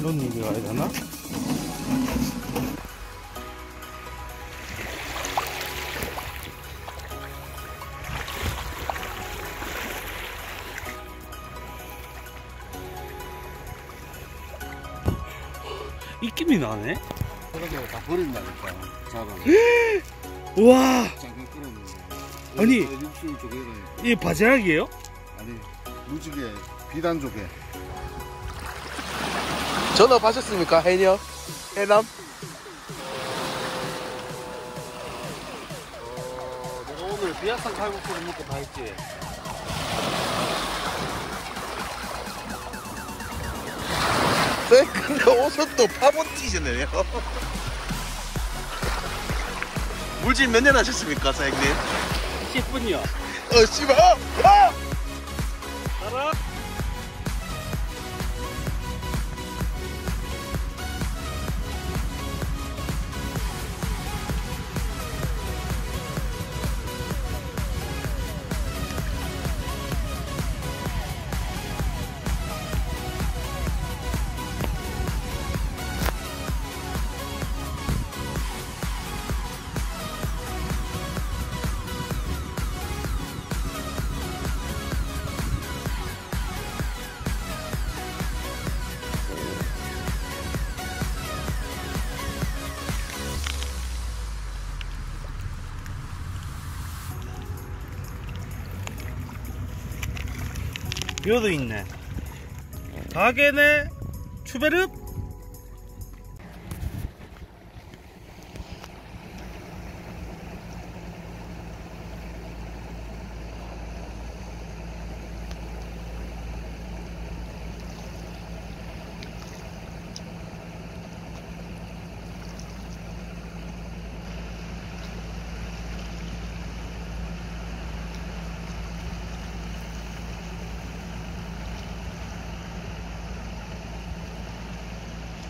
이런 얘기가 해야 되나? 입김이 나네? 그래서 다 버린다니까, 잡아. 우와! 잠깐 끌었는데. 아니, 육수 조개가. 이게 바지락이에요? 아니, 무지개, 비단 조개. 전업하셨습니까? 해녀? 해남? 내가 오늘 비아산 칼국수를 먹고 다 했지. 근데 옷은 또 파본 튀셨네요. 물질 몇 년 하셨습니까, 사장님? 10분이요. 씨발! 아! 알아? 뼈도 있네. 가게네 추베르